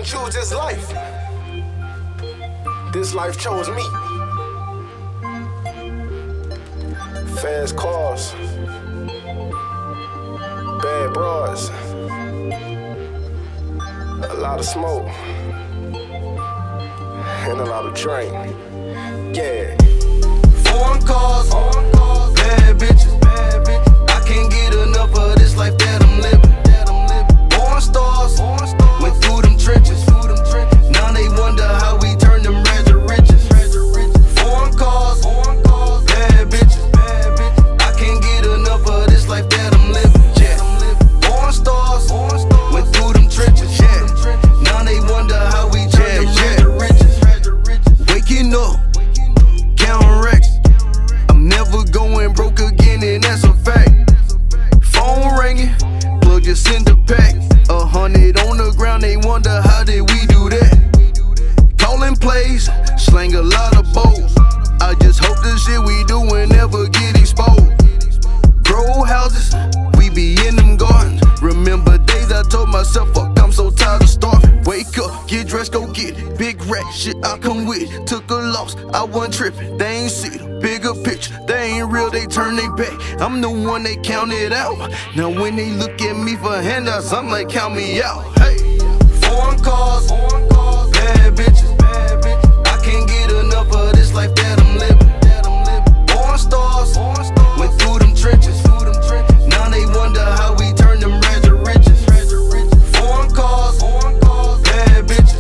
choose this life. This life chose me. Fast cars, bad broads, a lot of smoke, and a lot of drink. Yeah. Foreign cars, bad bitches. I can't get enough of this life that I'm living. Born stars, went through them trenches. Now they wonder how we turn them rags to riches. Foreign cars, bad bitches. I can't get enough of this life that I'm living. Born stars, went through them trenches. Now they wonder how we turn them rags to riches. Waking up, counting racks. I'm never going broke again, and that's a fact. Phone ringing, plug just in the pack. 100 on the ground, they wonder how did we do that. Calling plays, slang a lot of bows. I just hope the shit we doing never get exposed. Grow houses, we be in them gardens. Remember days I told myself, fuck, I'm so tired of starving. Wake up, get dressed, go get it. Big rat shit I come with it. Took a loss, I wasn't tripping. They ain't see the bigger picture. They ain't real, they turn their back. I'm the one they counted out. Now when they look at me for handouts, I'm like, count me out. Hey, foreign cars, bad bitches. I can't get enough of this life that I'm living. Born stars, went through them trenches. Now they wonder how we turn them rags to riches. Foreign cars, bad bitches.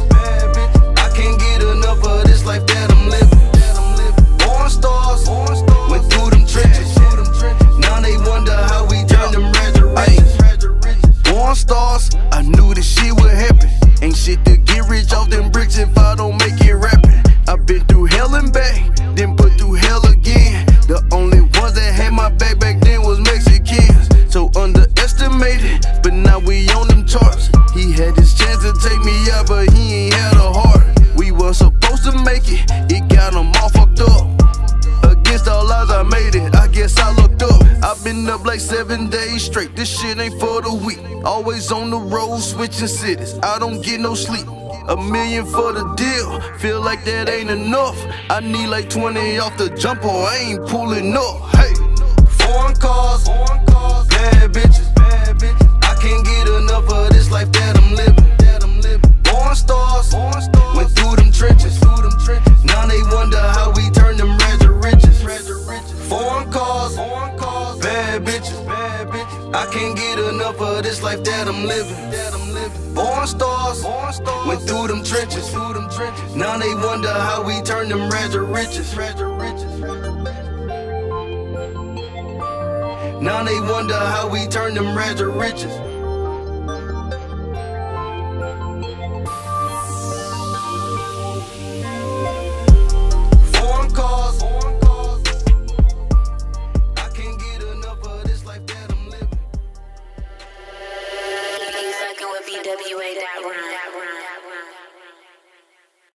I can't get enough of this life that I'm living. Born stars, went through them trenches. Now they wonder how we turn them rags to riches. Born stars, I knew this shit would happen. Ain't shit to get rich off them bricks if I don't make it rapping. I've been through hell and back, then put through hell again. The only ones that had my back then was Mexicans. So underestimated, but now we on them charts. He had his chance to take me out, but he ain't had a heart. We were supposed to make it got him all fucked up. Against all odds I made it, I guess I looked up. I've been up like 7 days straight, this shit ain't for the weak. Always on the road, switching cities, I don't get no sleep. $1 million for the deal, feel like that ain't enough. I need like 20 off the jump or I ain't pulling up. Hey, foreign cars, bad bitches. I can't get enough of this life that I'm living. Born stars, went through them trenches. Now they wonder how we turn them rags to riches. Foreign cars, bad bitches. I can't get enough of this life that I'm living. Born stars, went through them trenches. Now they wonder how we turn them rags to riches. Now they wonder how we turn them rags to riches.